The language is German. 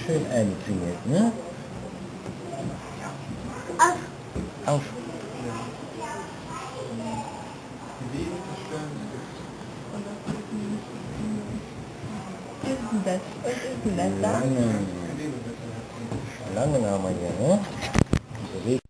schön einfingert, ne? Auf. Auf. Was ist denn das? Was ist denn das da? Schlangen haben wir hier, ne?